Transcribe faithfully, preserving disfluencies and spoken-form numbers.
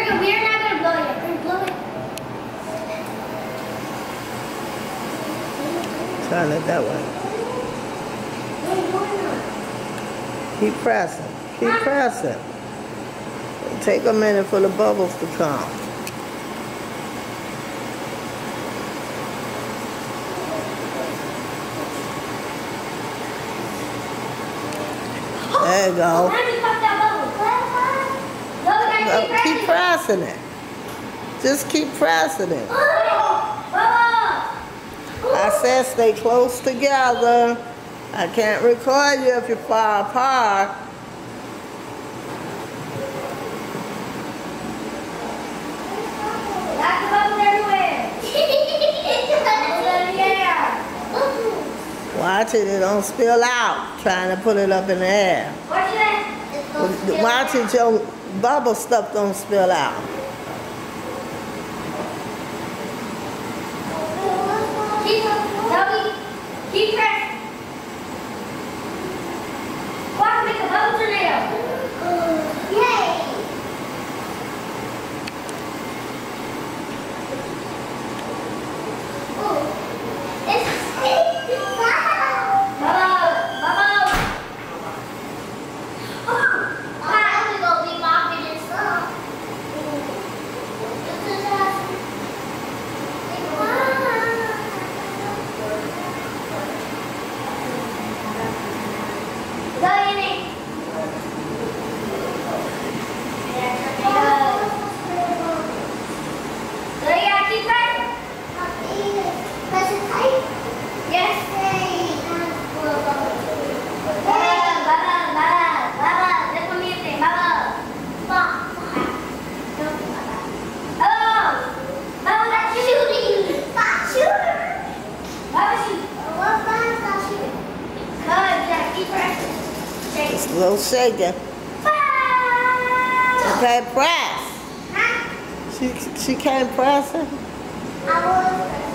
gonna, we're not gonna blow it. We're gonna blow it. Turn it that way. Keep pressing. Keep pressing. Take a minute for the bubbles to come. There you go. No, keep pressing it. Just keep pressing it. I said stay close together. I can't record you if you're far apart. Watch it, it don't spill out. Trying to put it up in the air. Watch it, your bubble stuff don't spill out. Keep, keep pressing. Watch make a bubble tornado. Yay! Oh, it's It's a little shaking. Okay, press. She, she can't press it.